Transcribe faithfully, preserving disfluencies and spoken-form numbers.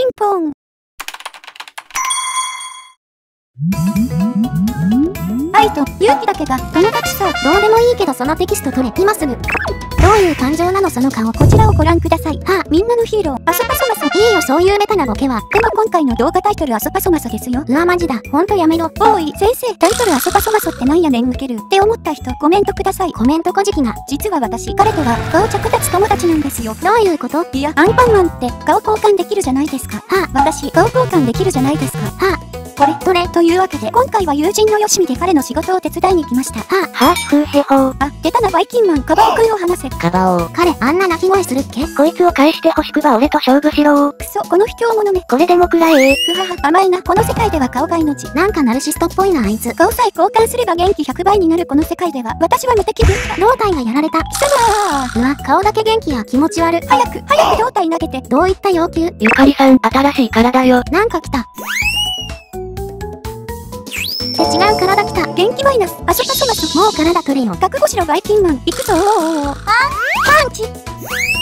ンポン。愛と勇気だけが友達さ。どうでもいいけどそのテキスト取れ、今すぐ。どういう感情なのその顔。こちらをご覧ください。はあ、みんなのヒーロー、アソパソマソ。いいよそういうメタなボケは。でも今回の動画タイトルアソパソマソですよ。うわマジだ、ほんとやめろ。おい、先生、タイトルアソパソマソってなんやねんウケるって思った人、コメントください。コメントこじきが。実は私、彼とは顔着脱友達なんですよ。どういうこと？いや、アンパンマンって顔交換できるじゃないですか。はあ、私、顔交換できるじゃないですか。はあ。これ、どれというわけで、今回は友人のよしみで彼の仕事を手伝いに来ました。ははあ、風へほー。 あ、出たなバイキンマン、カバオくんを話せ。 カバオ。 彼、あんな鳴き声するっけ？ こいつを返してほしくば俺と勝負しろー。 くそ、この卑怯者め。 これでもくらえー。 ふはは、甘いな。この世界では顔が命。なんかナルシストっぽいなあいつ。顔さえ交換すれば元気ひゃくばいになるこの世界では、私は無敵です。胴体がやられた。貴様ー。うわ、顔だけ元気や気持ち悪。早く、早く胴体投げて。どういった要求？ ゆかりさん、新しい体よ。 なんか来た。違う体来た。元気マイナス。あそパソマソ。もう体取れよ。覚悟しろバイキンマン。行くぞー。あパンチ。